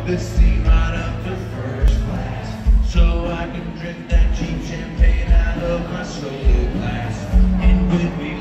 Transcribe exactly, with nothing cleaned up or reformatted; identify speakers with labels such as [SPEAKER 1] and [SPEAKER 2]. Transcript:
[SPEAKER 1] this seat right up to first class, so I can drink that cheap champagne out of my solo glass. And when we